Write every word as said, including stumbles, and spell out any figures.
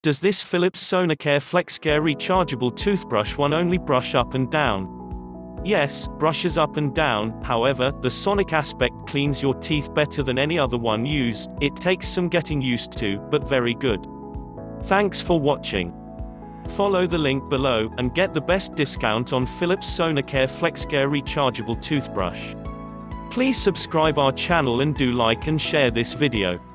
Does this Philips Sonicare Flexcare Rechargeable toothbrush one only brush up and down? Yes, brushes up and down. However, the sonic aspect cleans your teeth better than any other one used. It takes some getting used to, but very good. Thanks for watching. Follow the link below, and get the best discount on Philips Sonicare Flexcare Rechargeable Toothbrush. Please subscribe our channel and do like and share this video.